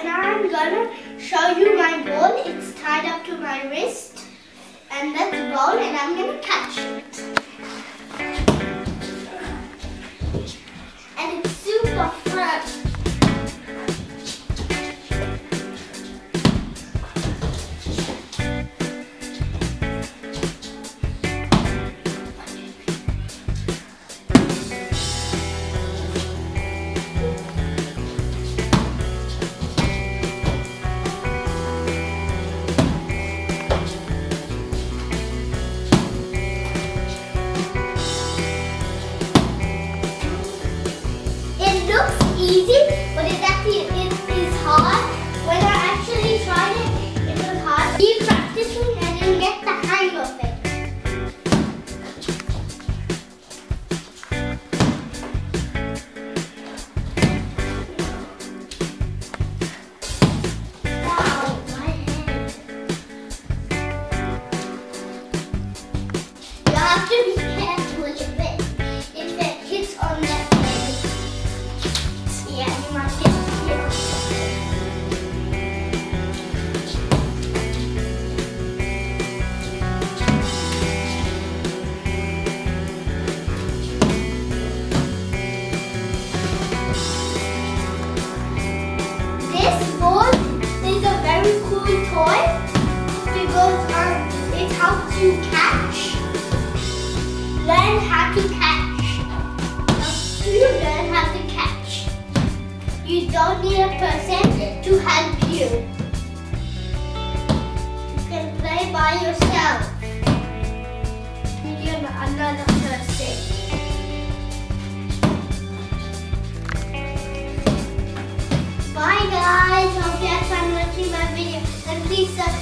and I'm gonna show you my ball. It's tied up to my wrist, and that's the ball, and I'm gonna catch it. And it's super fun. Easy, but it actually is hard. When I actually tried it was hard. Keep practicing and you'll get the hang of it. Wow, my hand. You have to be careful with it. If it hits on that leg. Yeah, you must get here. This ball is a very cool toy because it helps you catch. Learn how to catch. Helps you learn how to catch. You don't need a person to help you. You can play by yourself. You need another person. Bye guys. Hope you had fun watching my video. And please subscribe.